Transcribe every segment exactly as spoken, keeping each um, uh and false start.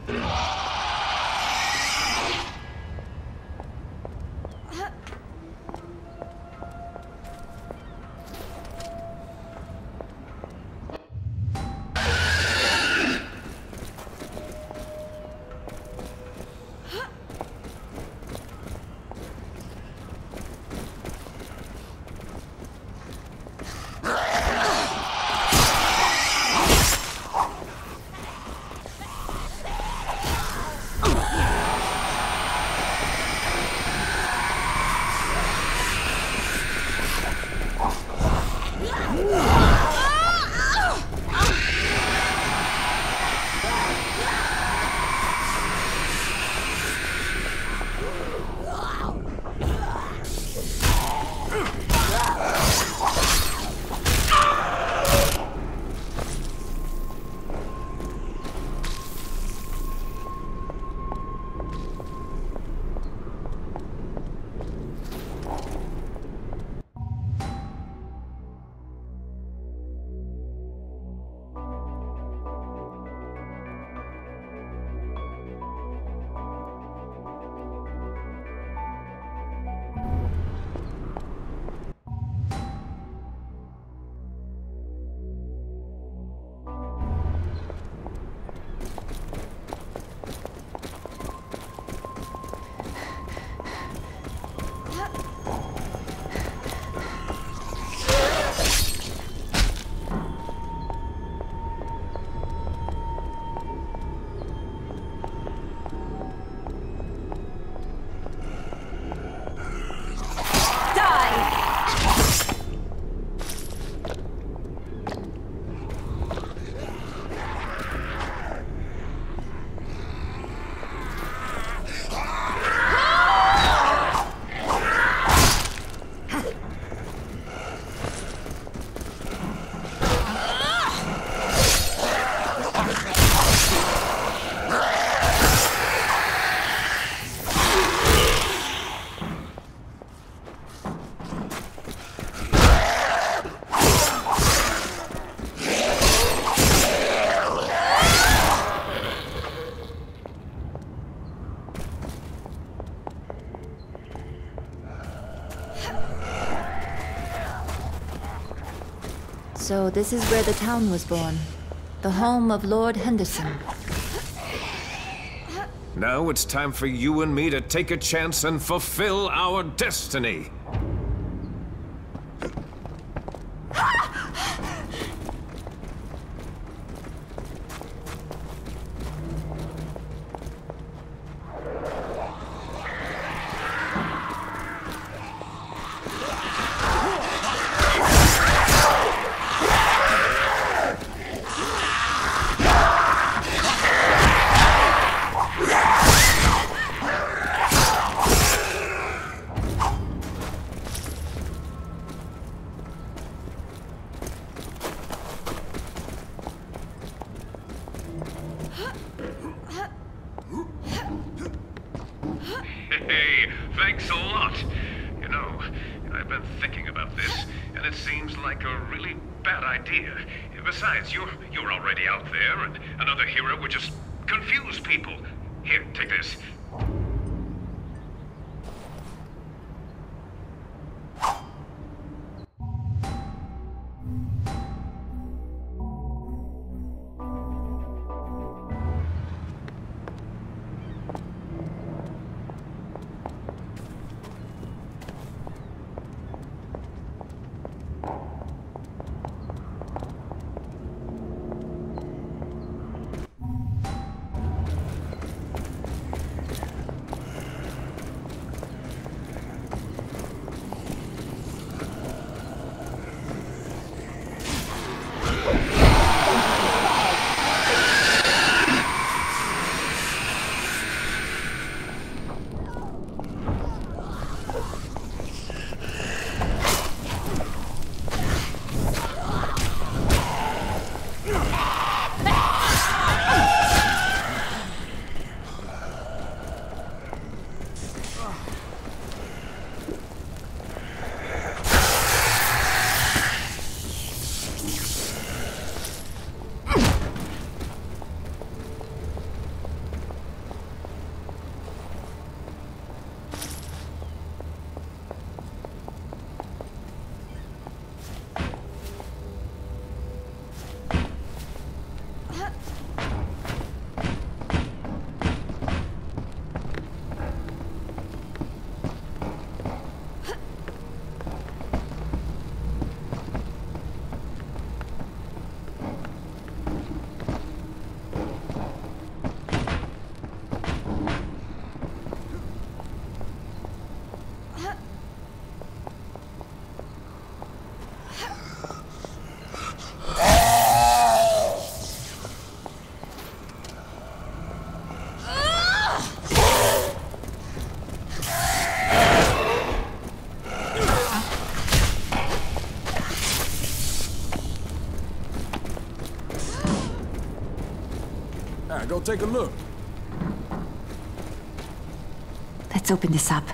So this is where the town was born. The home of Lord Henderson. Now it's time for you and me to take a chance and fulfill our destiny. Hey, thanks a lot. You know, I've been thinking about this, and it seems like a really bad idea. Besides, you're you're already out there, and another hero would just confuse people. Here, take this. Alright, go take a look. Let's open this up.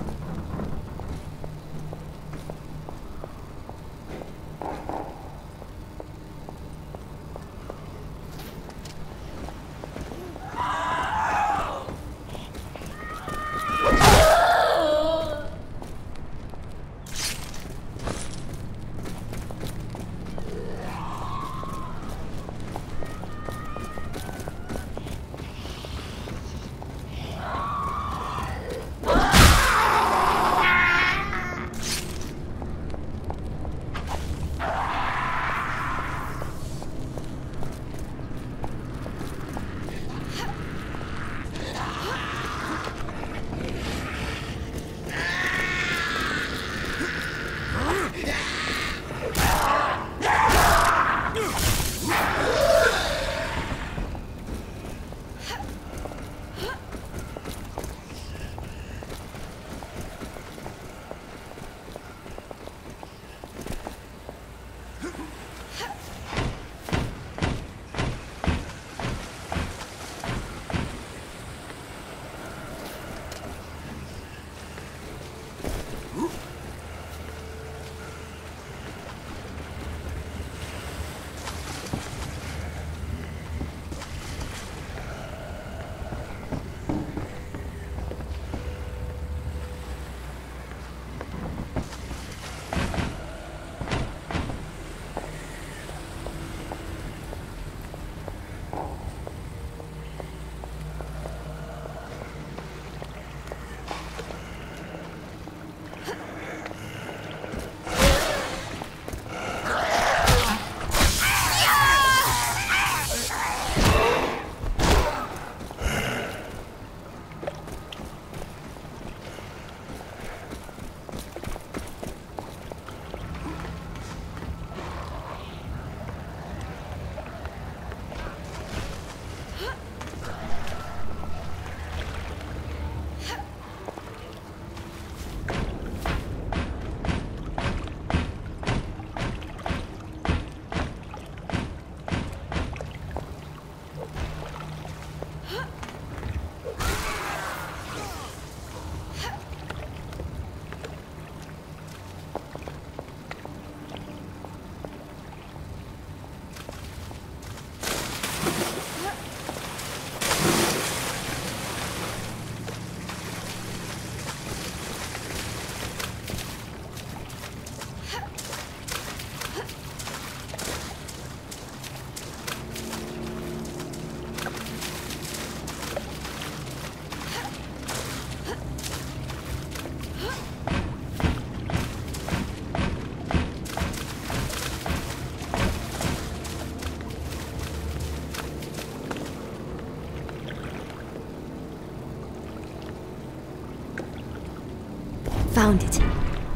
Found it.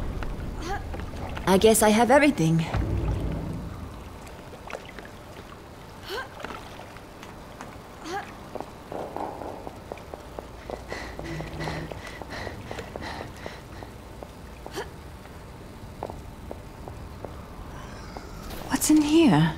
I guess I have everything. What's in here?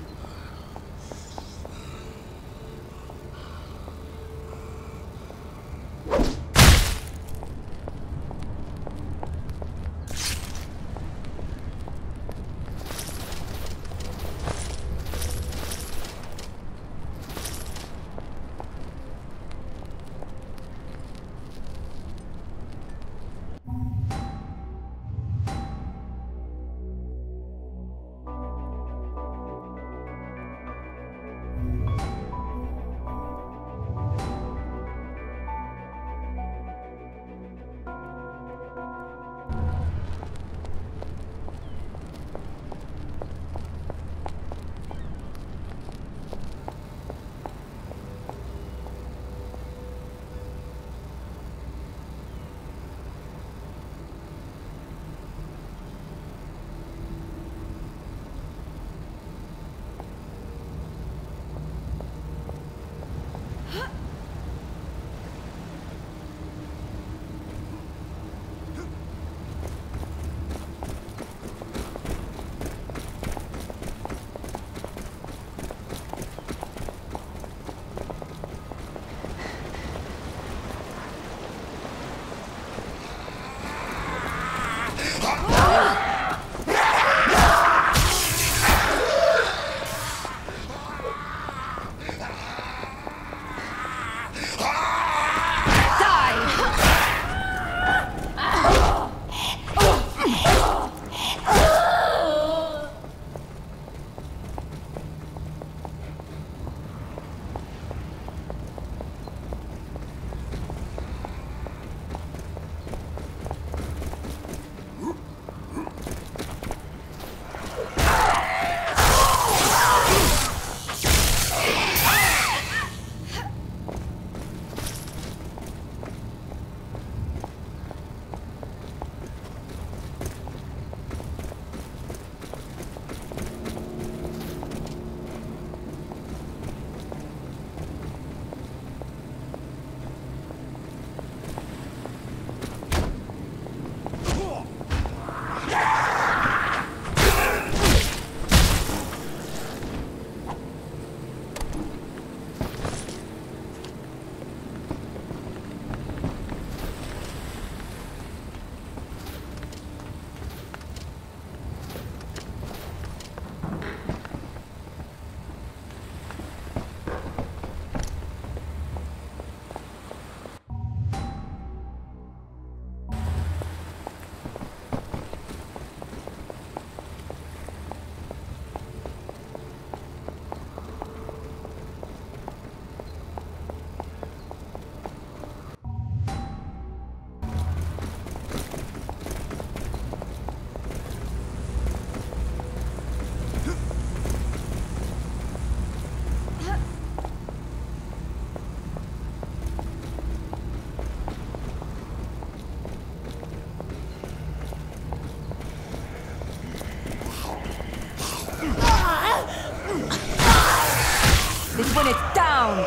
is when it's down!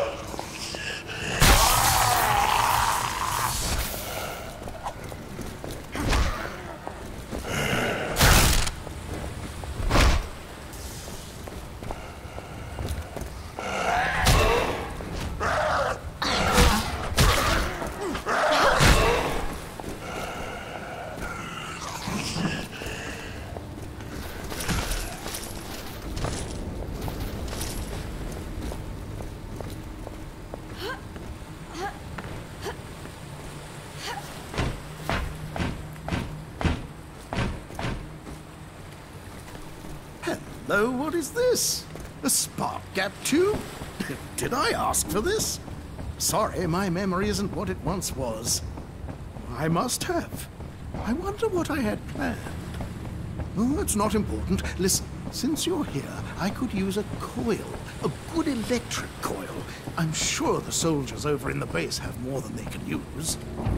Hello, what is this? A spark gap tube? Did I ask for this? Sorry, my memory isn't what it once was. I must have. I wonder what I had planned. Oh, it's not important. Listen, since you're here, I could use a coil. A good electric coil. I'm sure the soldiers over in the base have more than they can use.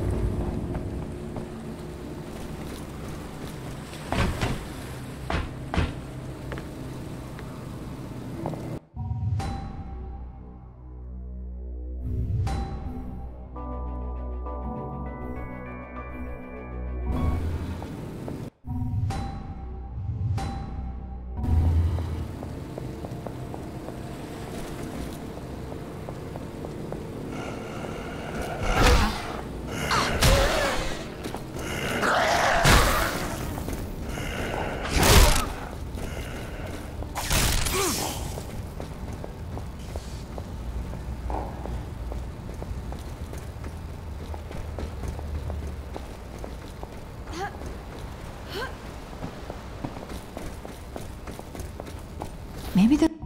Maybe the...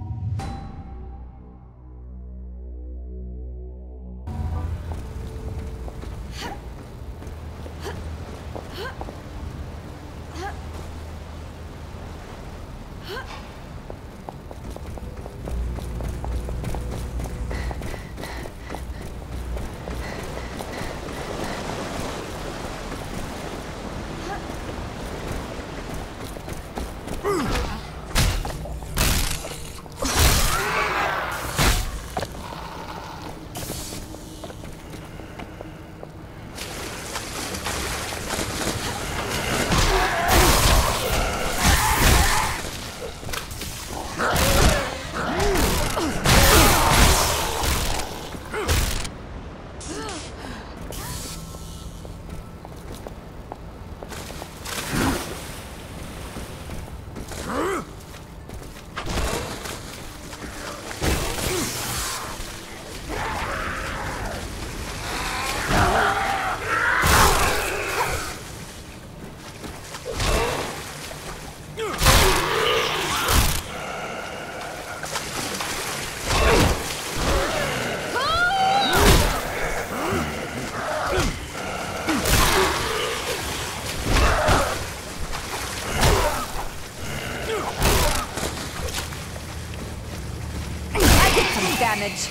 Damage.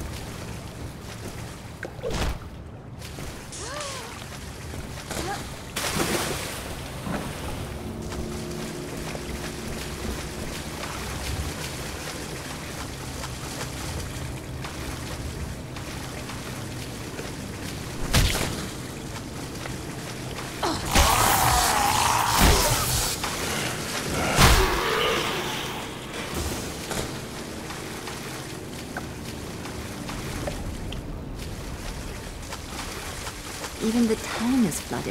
Even the town is flooded.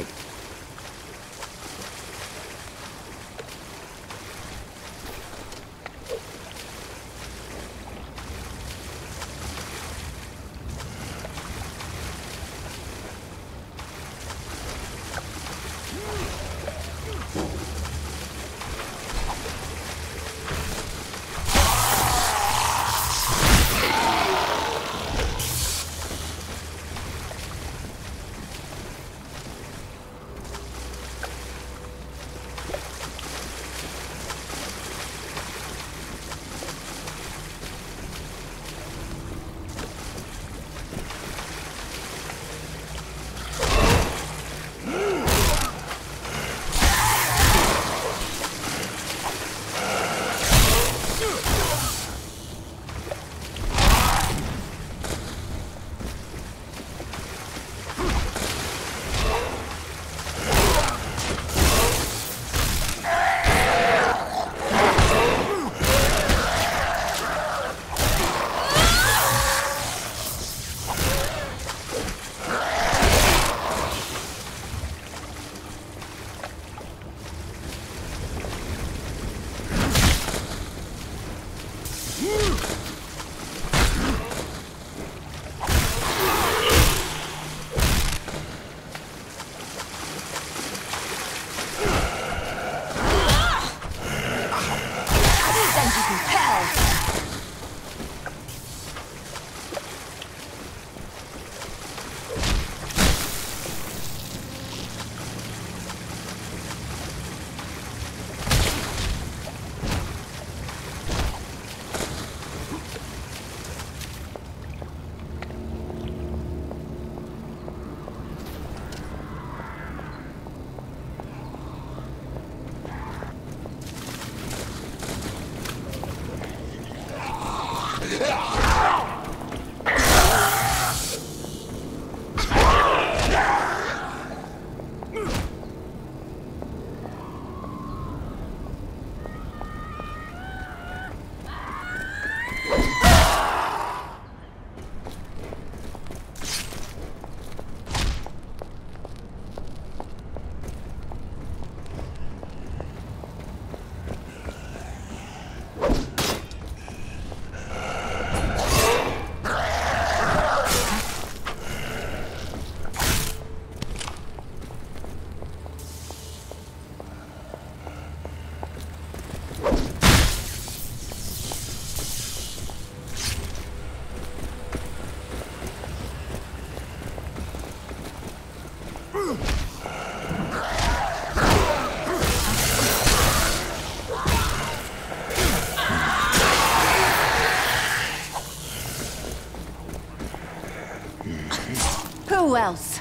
Who else?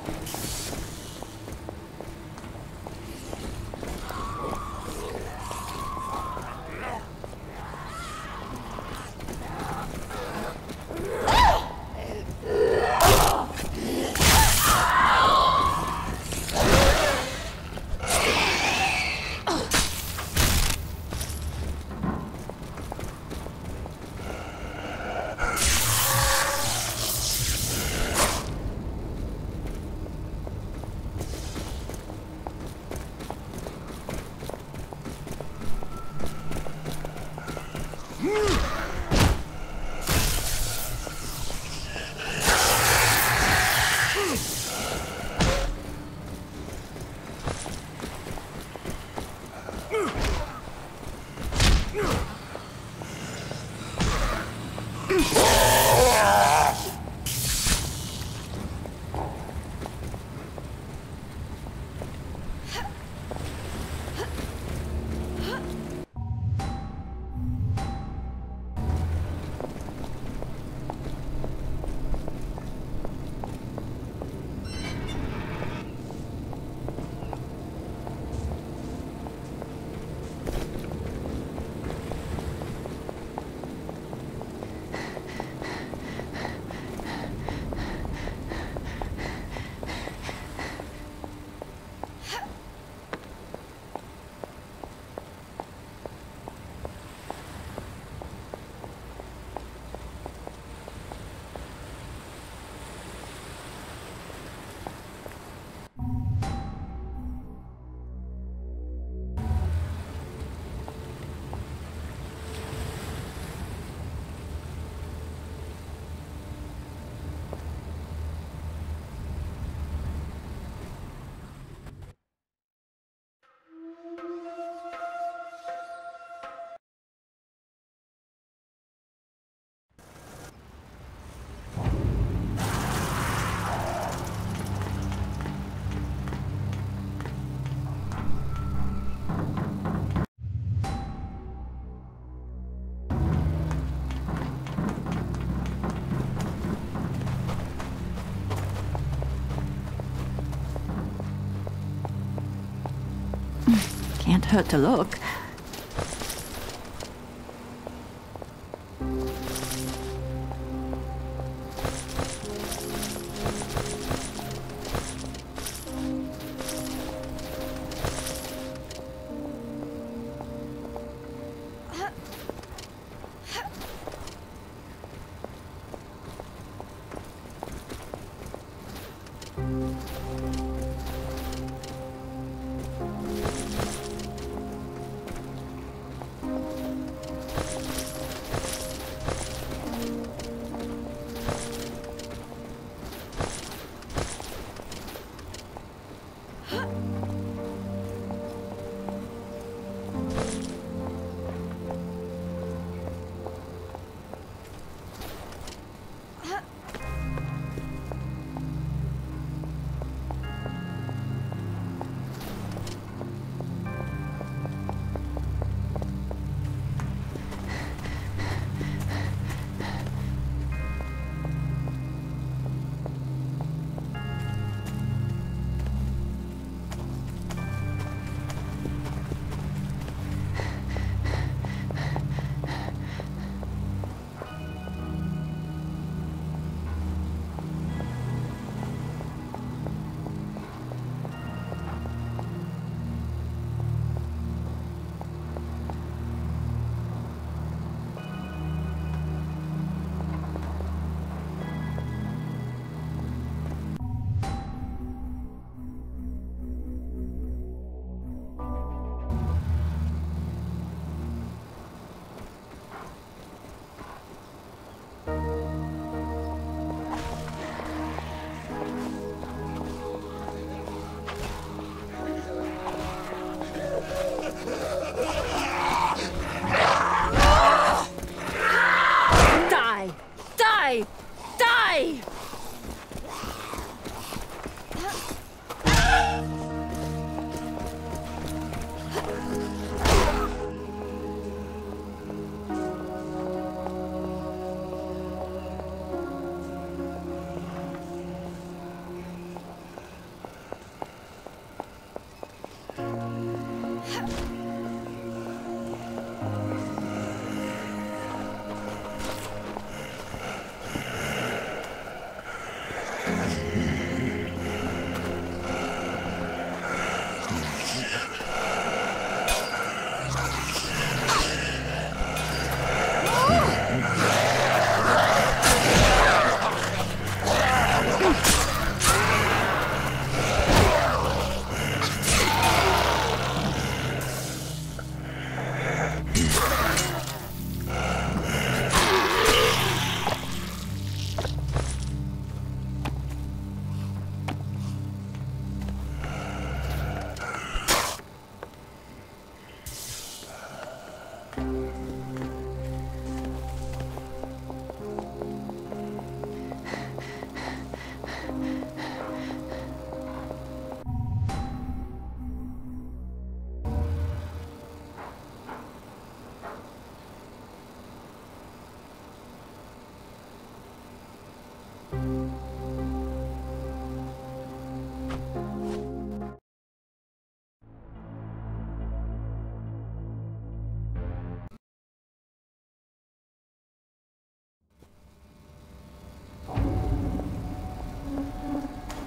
Can't hurt to look.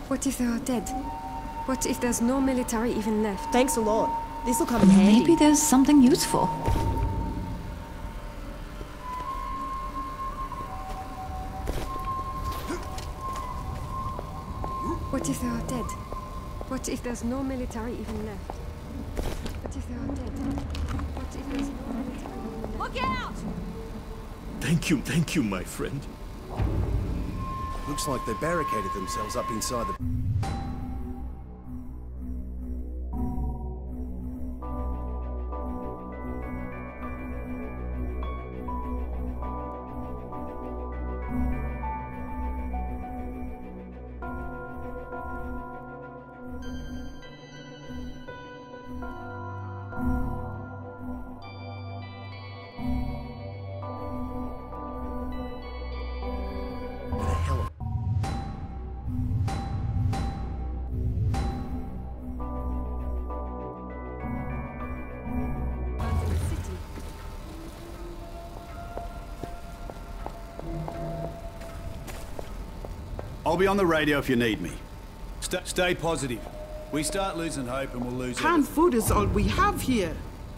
What if they are dead? What if there's no military even left? Thanks a lot. This'll come in handy. Maybe there's something useful. What if they are dead? What if there's no military even left? What if they are dead? What if there's no military even left? Look out! Thank you, thank you, my friend. Looks like they barricaded themselves up inside the... I'll be on the radio if you need me. St stay positive. We start losing hope and we'll lose Canned everything. food is all we have here.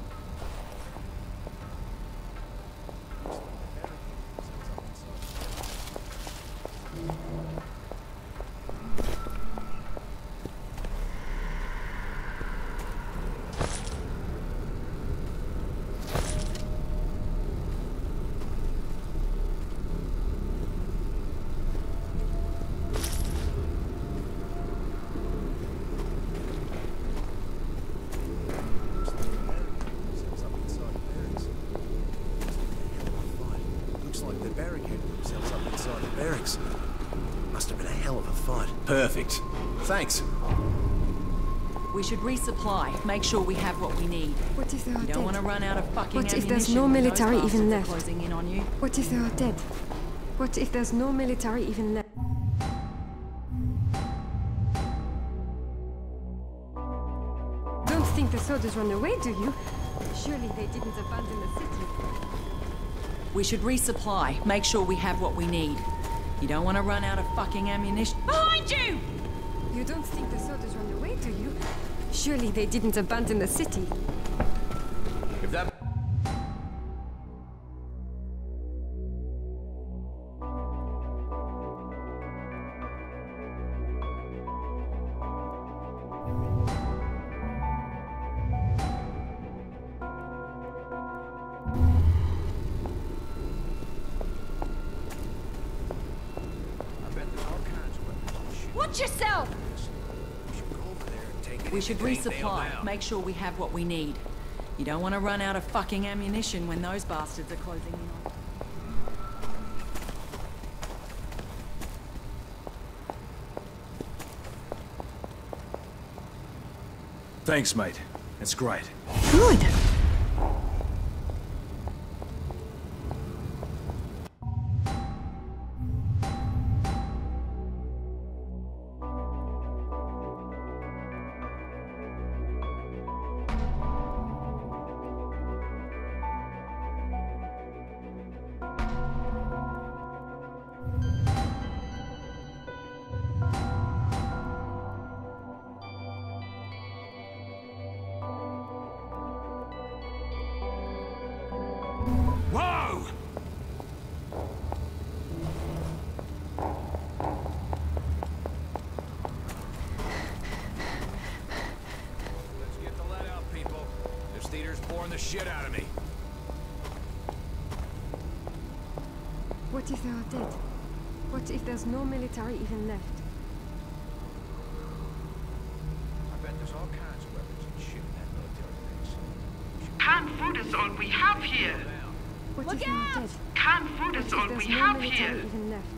Perfect. Thanks. We should resupply. Make sure we have what we need. What if they are You dead? don't want to run out of fucking What if ammunition there's no when those military even bastards are left? closing in on you. What if they are dead? What if there's no military even left? Don't think the soldiers run away, do you? Surely they didn't abandon the city. We should resupply. Make sure we have what we need. You don't want to run out of fucking ammunition. Behind you! You don't think the soldiers run away, do you? Surely they didn't abandon the city. If that... Watch yourself! We should resupply. Make sure we have what we need. You don't want to run out of fucking ammunition when those bastards are closing in on. Thanks, mate. That's great. Good. Whoa! Let's get the lead out, people. This theater's boring the shit out of me. What if they are dead? What if there's no military even left? I bet there's all kinds of weapons and shit in that military base. Canned food is all we have here. What Look if they are out! dead? Canned food What is if all there's we no have military here. even left?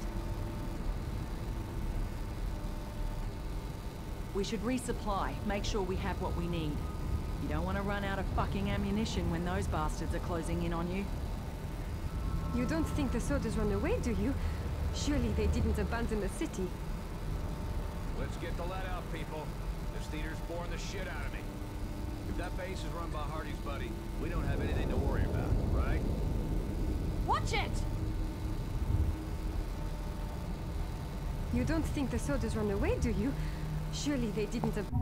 We should resupply. Make sure we have what we need. You don't want to run out of fucking ammunition when those bastards are closing in on you. You don't think the soldiers run away, do you? Surely they didn't abandon the city. Let's get the lead out, people. This theater's boring the shit out of me. If that base is run by Hardy's buddy, we don't have anything to worry about, right? Watch it! You don't think the soldiers run away, do you? Surely they didn't ab-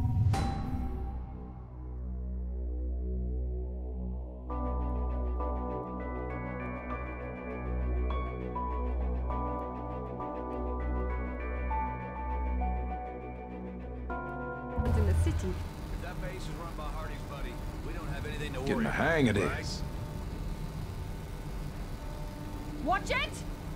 in the city. If that base is run by Hardy's buddy, we don't have anything to worry Getting the about. hang of right? this. Watch it!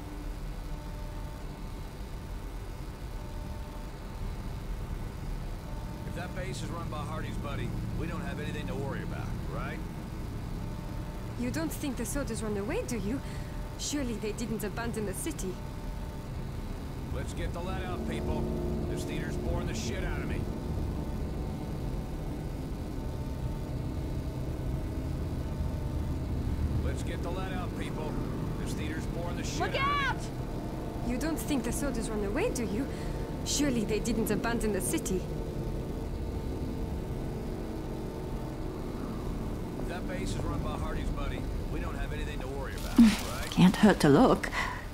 If that base is run by Hardy's buddy, we don't have anything to worry about, right? You don't think the soldiers run away, do you? Surely they didn't abandon the city. Let's get the let out, people. This theater's boring the shit out of me. Let's get the let out, people. This theater's boring the shit Look out out! of me. You don't think the soldiers run away, do you? Surely they didn't abandon the city. If that base is run by Hardy's buddy, we don't have anything to worry about, right? Can't hurt to look.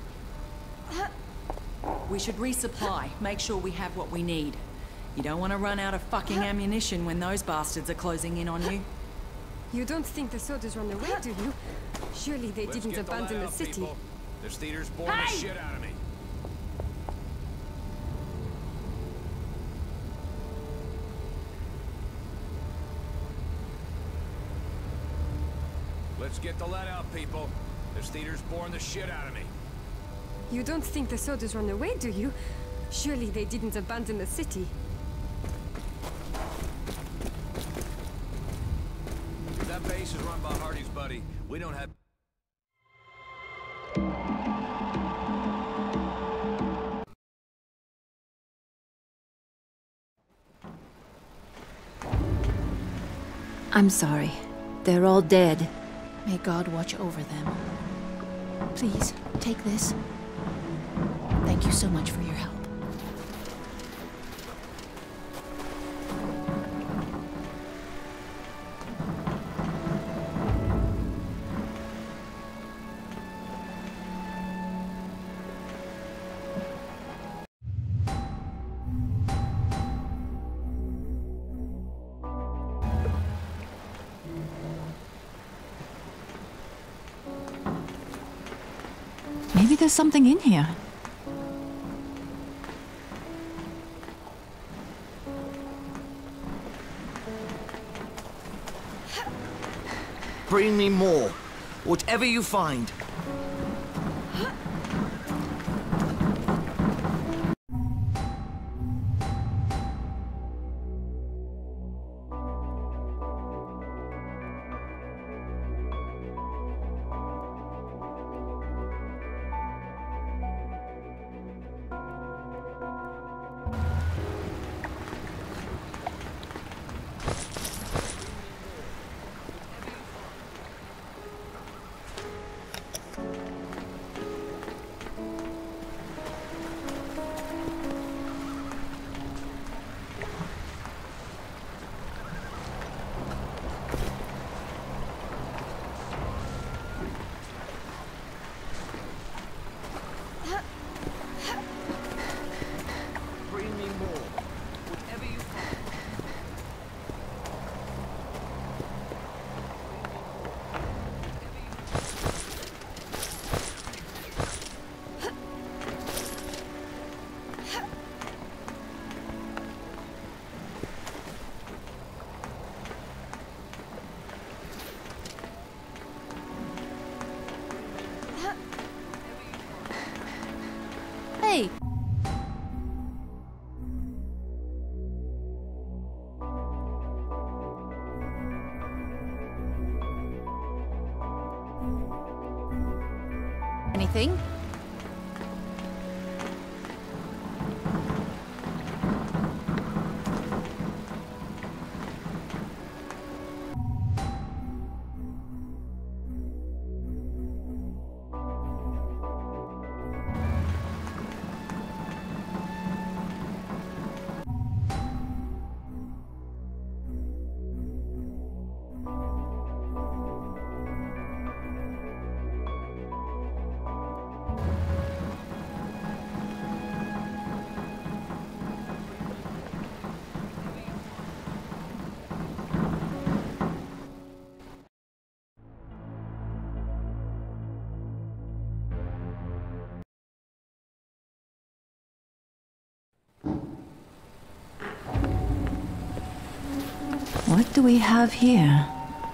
We should resupply, make sure we have what we need. You don't want to run out of fucking ammunition when those bastards are closing in on you. You don't think the soldiers run away, do you? Surely they Let's didn't get the abandon let the out, city. people. This theater's boring the Hey! shit out of me. Let's get the let out, people. This theater's boring the shit out of me. You don't think the soldiers run away, do you? Surely they didn't abandon the city. If that base is run by Hardy's buddy, we don't have... I'm sorry. They're all dead. May God watch over them. Please, take this. Thank you so much for your help. Maybe there's something in here. Bring me more. Whatever you find. What do we have here?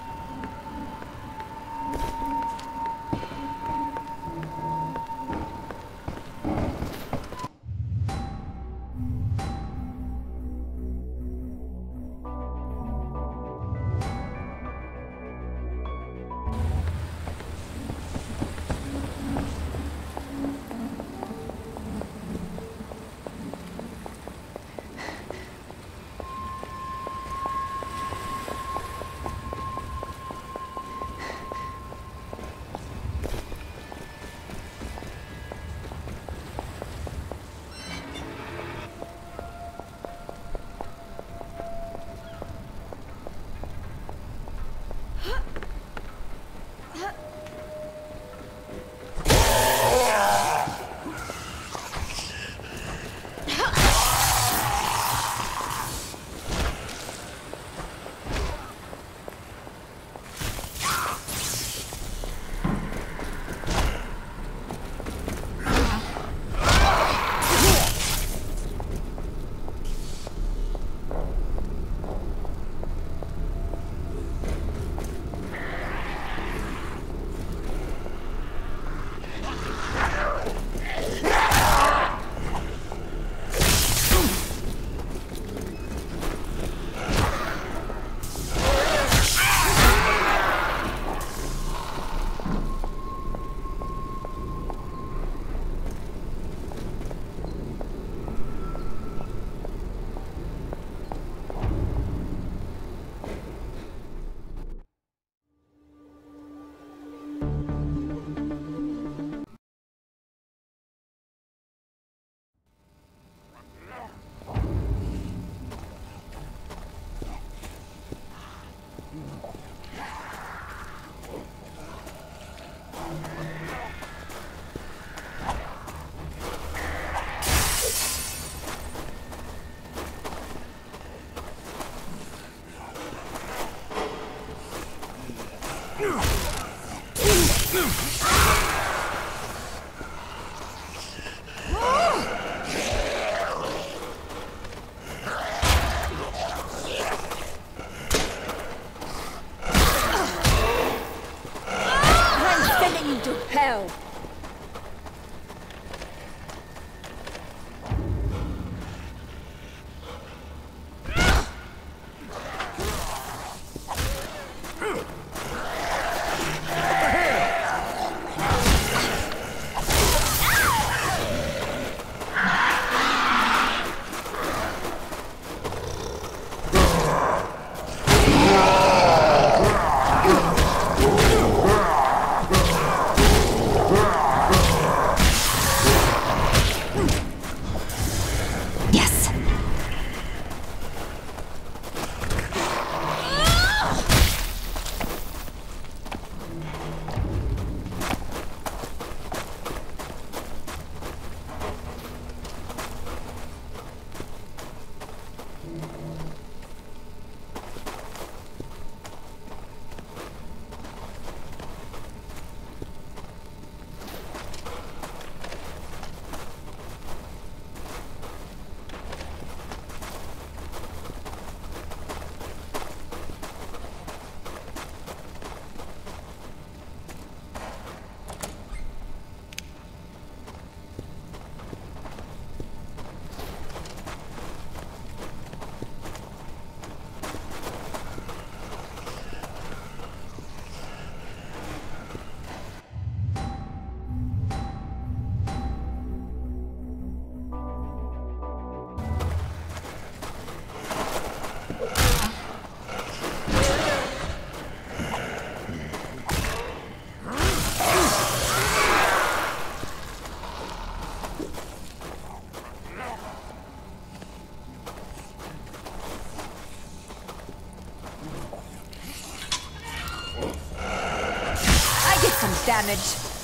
Damage.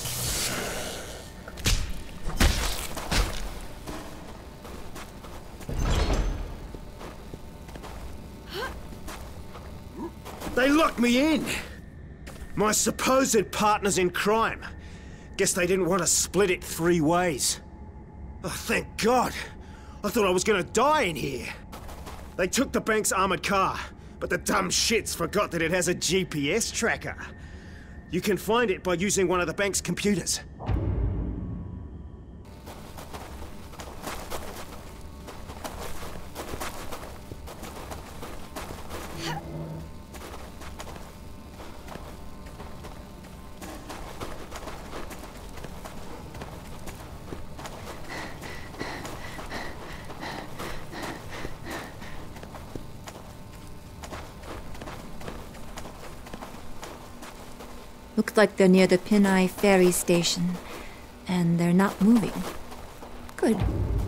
They locked me in! My supposed partners in crime. Guess they didn't want to split it three ways. Oh, thank God. I thought I was gonna die in here. They took the bank's armored car. But the dumb shits forgot that it has a G P S tracker. You can find it by using one of the bank's computers. Looks like they're near the Pinai ferry station, and they're not moving. Good.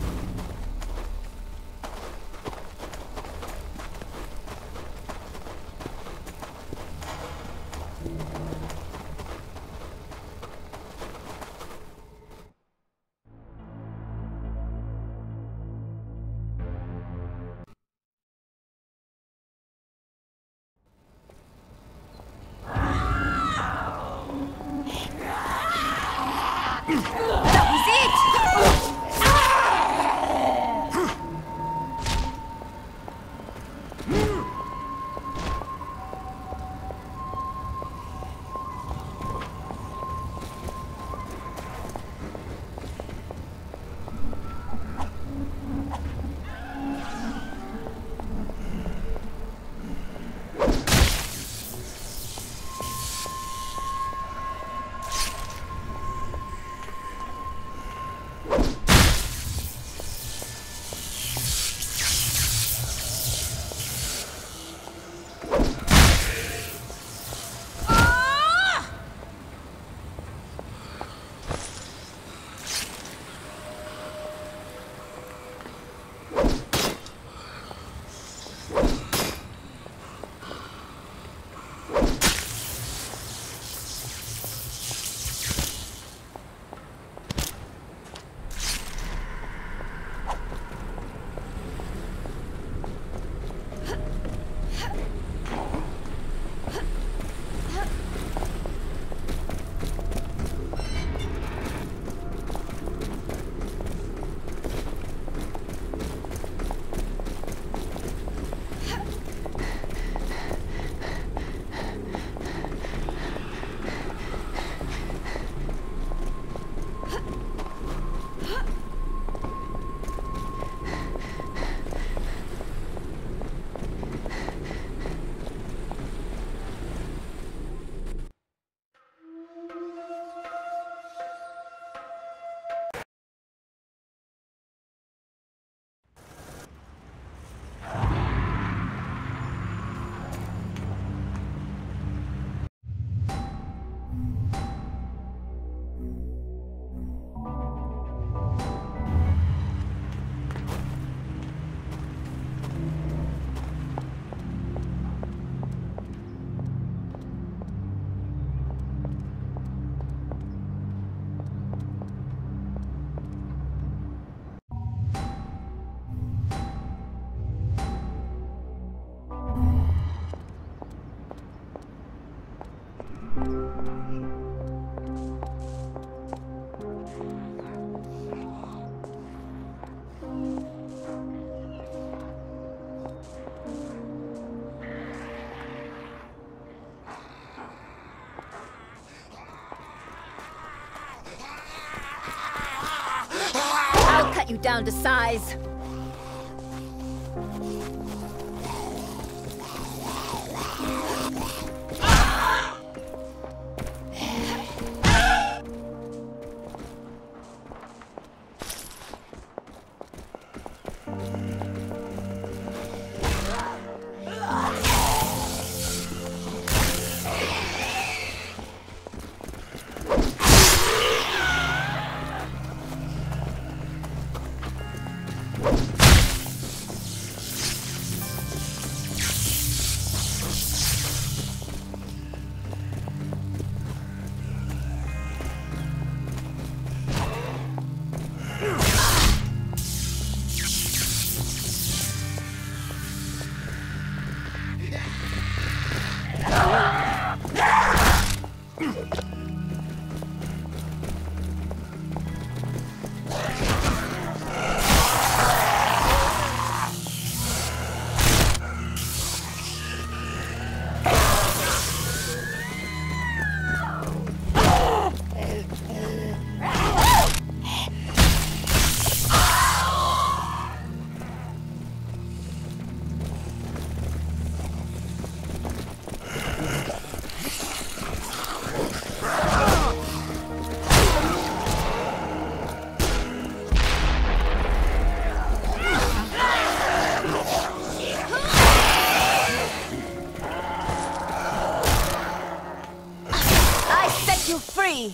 Cut you down to size. me!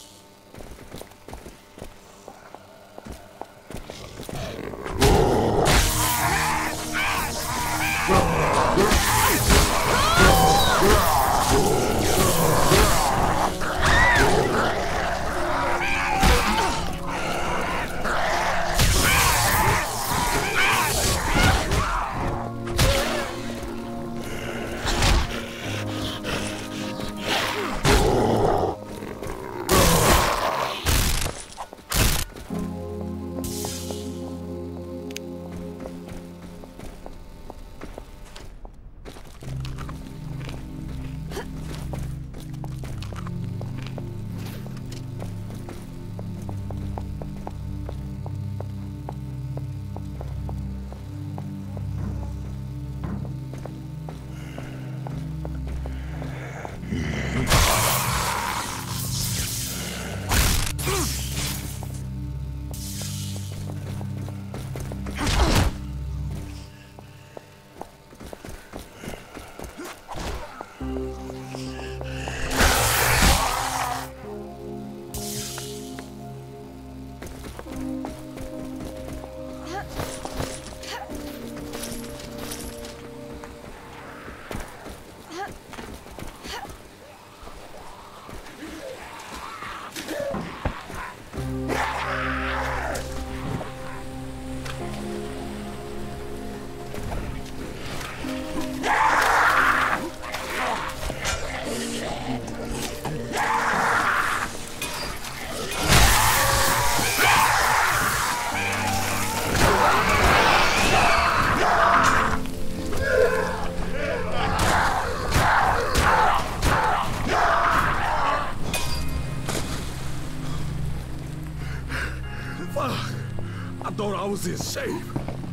I was in safe.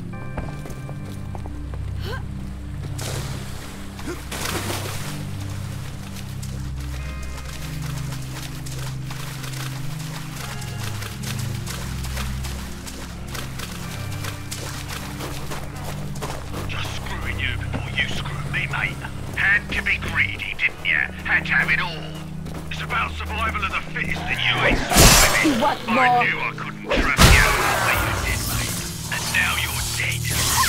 Just screwing you before you screwed me, mate. Had to be greedy, didn't you? Had to have it all. It's about survival of the fittest and you ain't surviving. What I more? knew I couldn't trust you, but you did, mate. And now you're dead.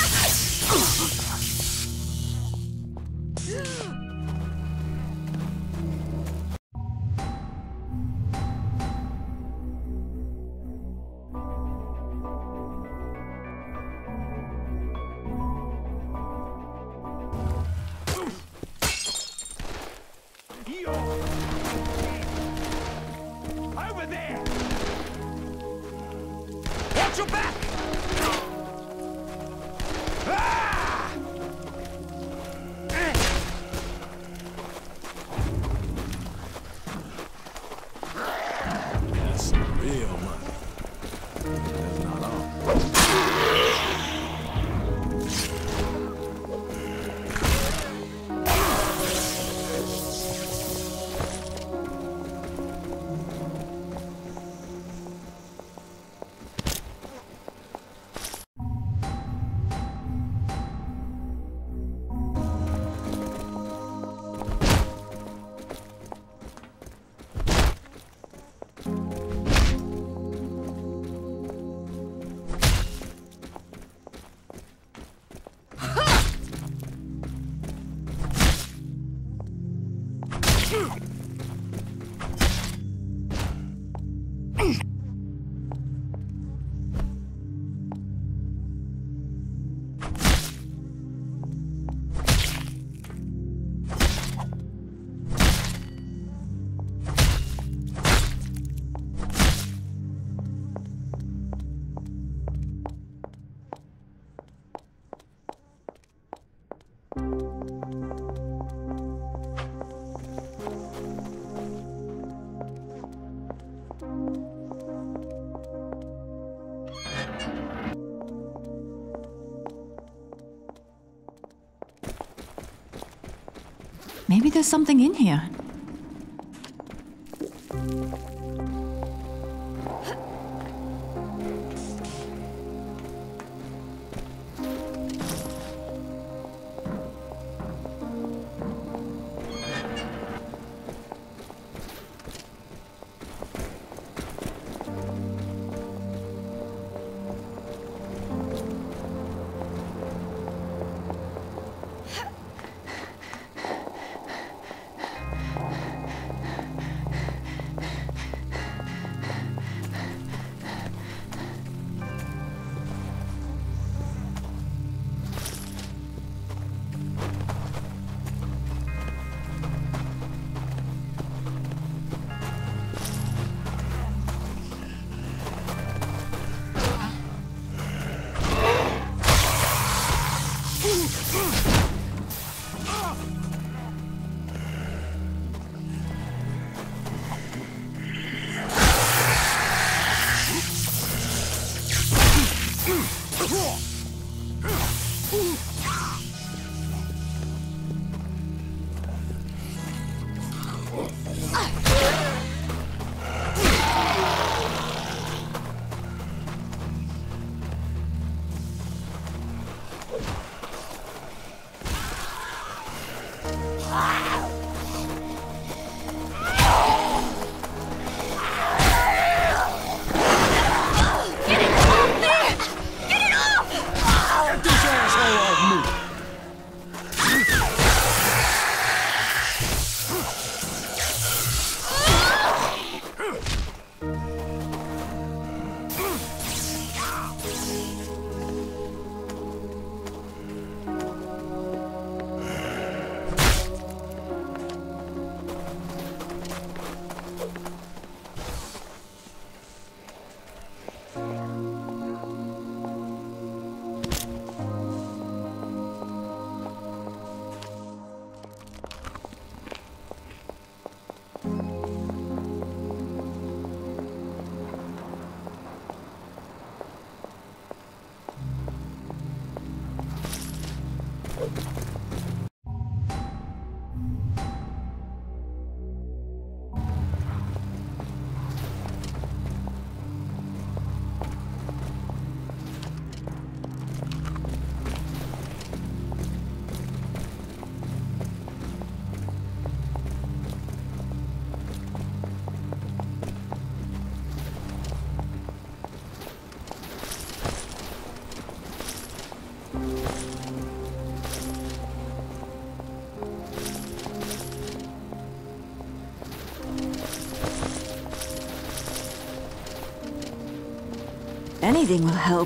Over there! Watch your back! Ah! That's some real money. That's not all. Maybe there's something in here. Anything will help.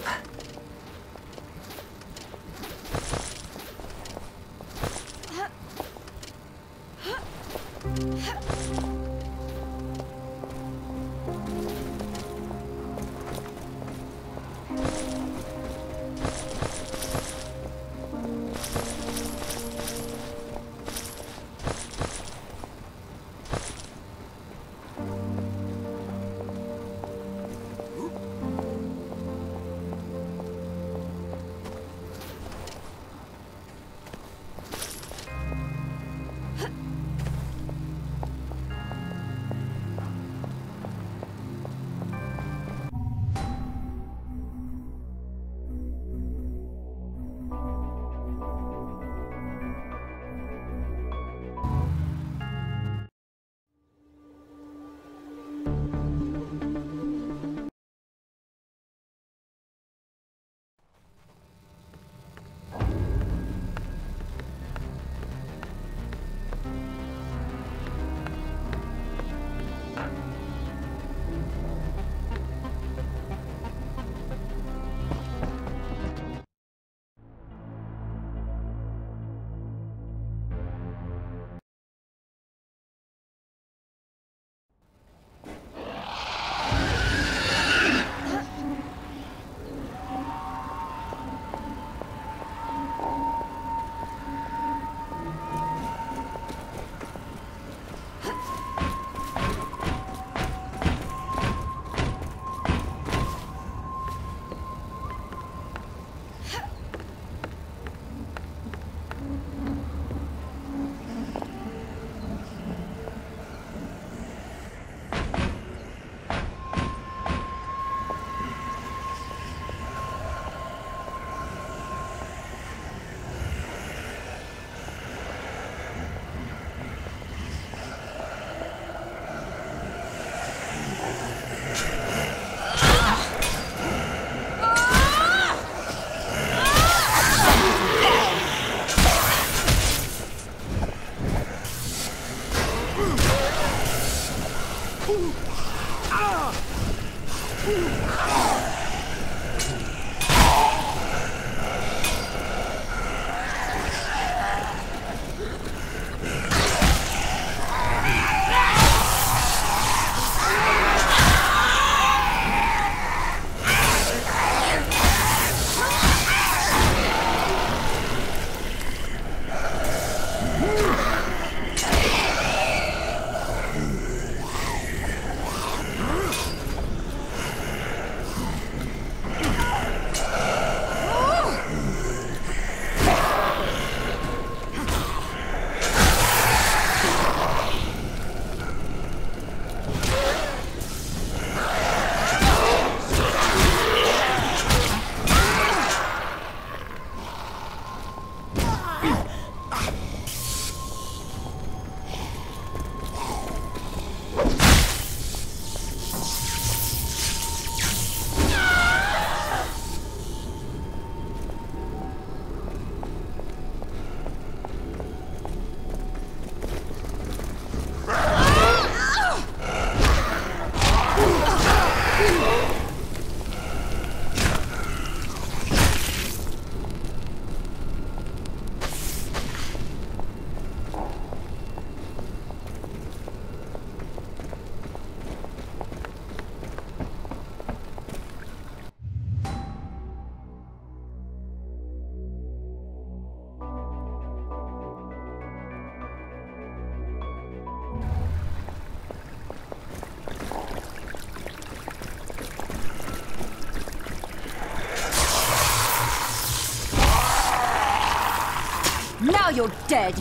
Now you're dead!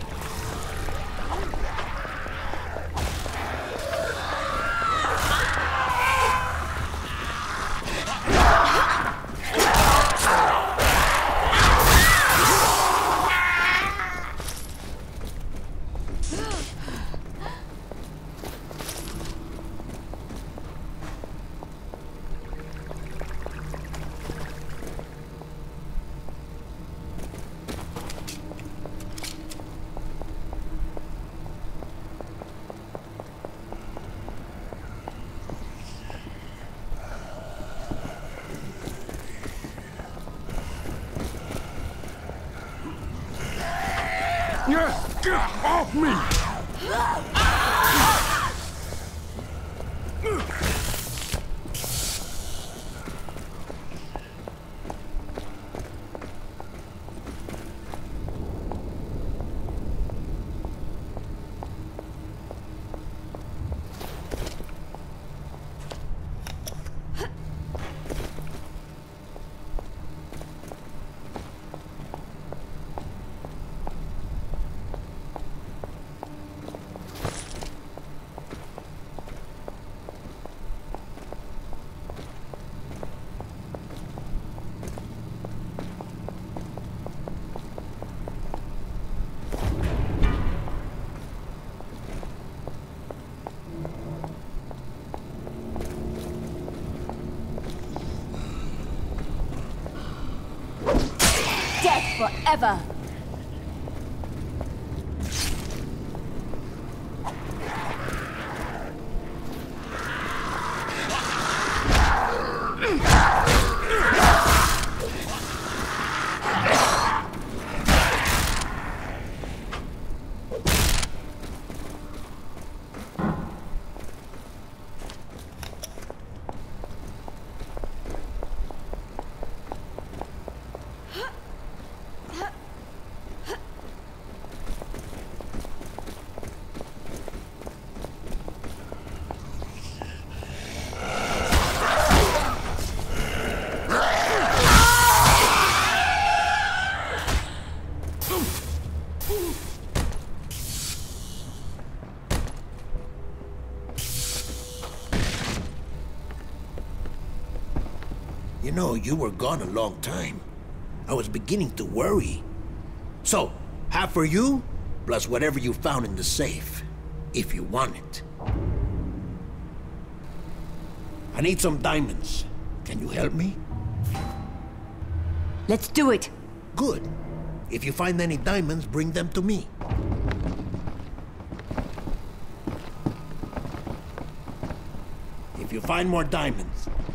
Yes, get off me! Forever! You know, you were gone a long time. I was beginning to worry. So, half for you, plus whatever you found in the safe, if you want it. I need some diamonds. Can you help me? Let's do it! Good. If you find any diamonds, bring them to me. If you find more diamonds,